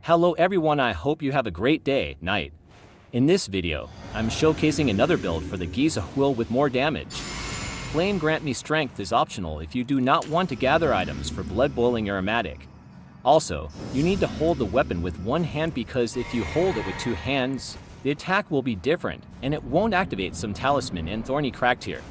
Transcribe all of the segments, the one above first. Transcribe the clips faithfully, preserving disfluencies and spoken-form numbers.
Hello everyone, I hope you have a great day, night. In this video, I'm showcasing another build for the Ghiza Wheel with more damage. Flame Grant Me Strength is optional if you do not want to gather items for blood boiling aromatic. Also, you need to hold the weapon with one hand because if you hold it with two hands, the attack will be different and it won't activate some talisman and thorny cracked here.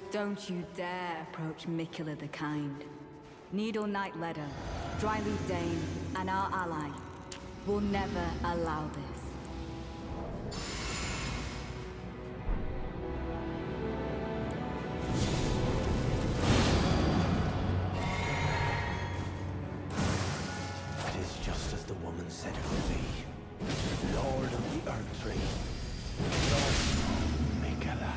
Don't you dare approach Mikula the Kind. Needle Knight Ledder, Dryleaf Dane, and our ally will never allow this. It is just as the woman said it would be. Lord of the Earth Tree. Lord Mikula.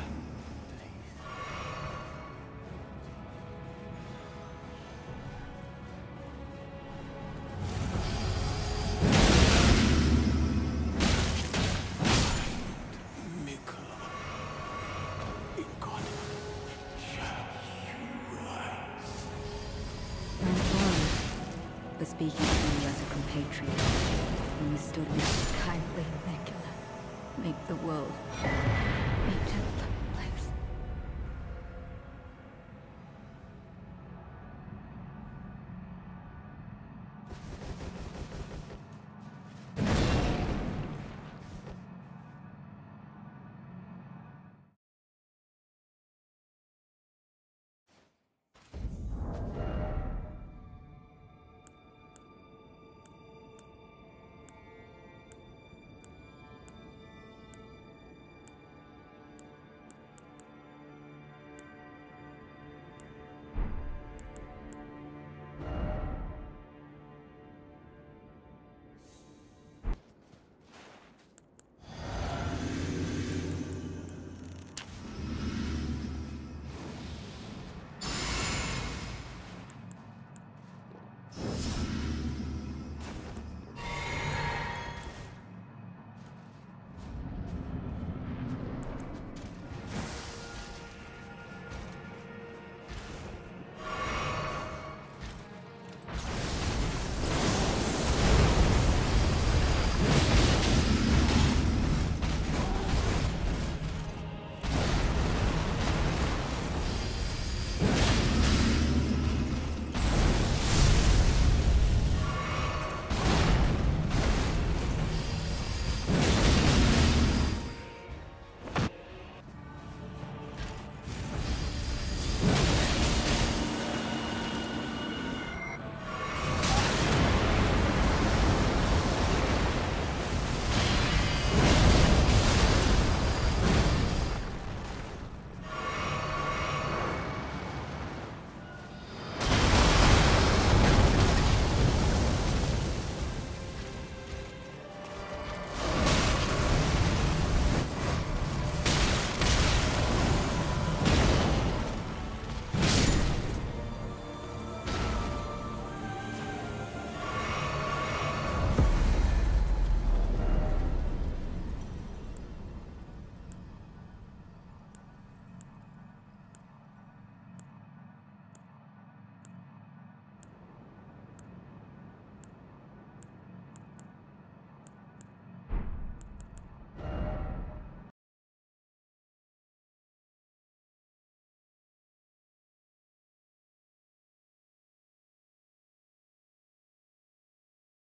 For speaking to me as a compatriot, when we stood with kindly Mikula, make the world better.